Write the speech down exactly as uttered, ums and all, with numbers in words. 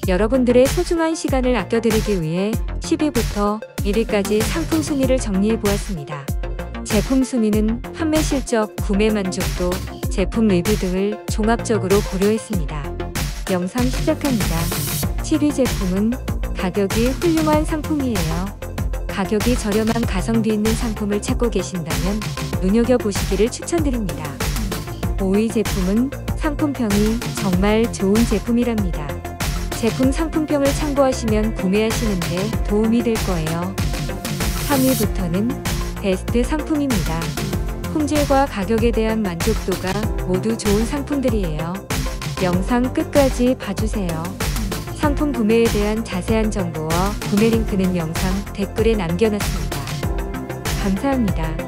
여러분들의 소중한 시간을 아껴드리기 위해 십 위부터 일 위까지 상품 순위를 정리해 보았습니다. 제품 순위는 판매 실적, 구매 만족도, 제품 리뷰 등을 종합적으로 고려했습니다. 영상 시작합니다. 칠 위 제품은 가격이 훌륭한 상품이에요. 가격이 저렴한 가성비 있는 상품을 찾고 계신다면 눈여겨보시기를 추천드립니다. 오 위 제품은 상품평이 정말 좋은 제품이랍니다. 제품 상품평을 참고하시면 구매하시는데 도움이 될 거예요. 삼 위부터는 베스트 상품입니다. 품질과 가격에 대한 만족도가 모두 좋은 상품들이에요. 영상 끝까지 봐주세요. 상품 구매에 대한 자세한 정보와 구매 링크는 영상 댓글에 남겨놨습니다. 감사합니다.